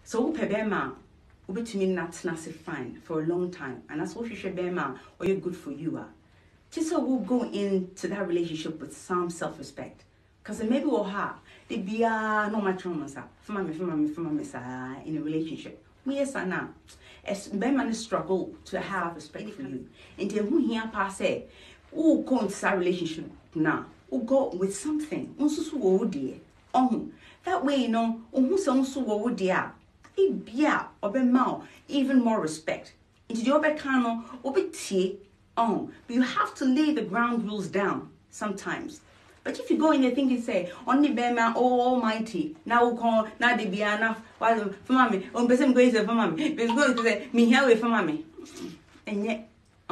So pebema will be to me not fine for a long time, and that's what you should be or you're good for you are. Just so we'll go into that relationship with some self-respect. Because maybe we'll have the be no much romance for mommy in a relationship. Yes, I know. As men struggle to have respect for you. And then who here pass say, who go into that relationship now, who go with something, also dear. Oh, that way, you know, who so dear. It be or even more respect. Into the other kind of tea. But you have to lay the ground rules down sometimes. But if you go in there thinking, say, only Bema, oh Almighty, now we'll call, now they be enough, while for mommy, Benson goes for mommy, because going to say, me here for mommy. And yet,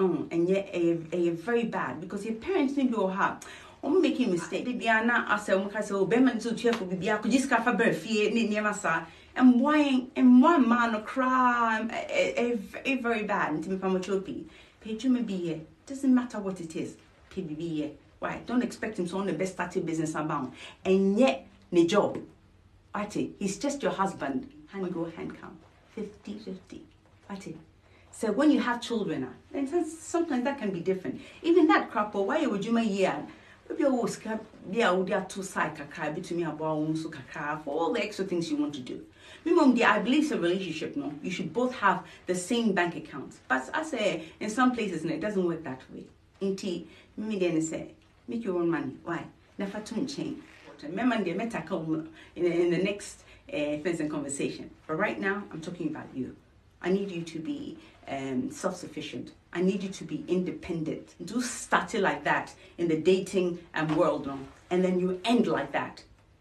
a very bad, because your parents need to have. Making mistake, they be not as a Beman so cheerful, be I could just have a birth, near Massa, and why, and one man of crime, a very bad, and to me from a choppy. Page may be here, doesn't matter what it is, PBB here. Why? Don't expect him to own the best starting business about. And yet, the job. He's just your husband. Hand go, hand come. 50-50. So when you have children, then sometimes that can be different. Even that crap, why would you make year? Maybe always be out two side kakra between me about so kakra for all the extra things you want to do. I believe it's a relationship, no. You should both have the same bank accounts. But I say in some places, no, it doesn't work that way. Inti, me then say. Make your own money. Why? Never to change. Remember, the meta in the next Benson conversation. But right now, I'm talking about you. I need you to be self-sufficient. I need you to be independent. Do start it like that in the dating world, no? And then you end like that.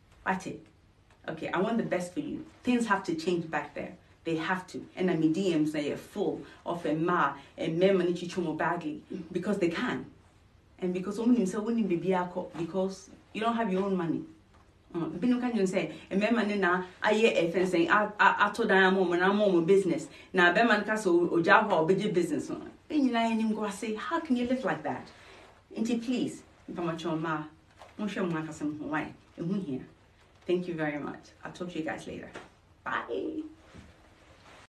Okay, I want the best for you. Things have to change back there. They have to. And I mean, DMs are full of a ma and men manage badly because they can. And because because you don't have your own money. Binu can you say a man na I saying I told them and I'm business. Now Beman Castle or Java or big business. Then you lie go say, how can you live like that? Inti please, if I'm a ma, why? And here. Thank you very much. I'll talk to you guys later. Bye.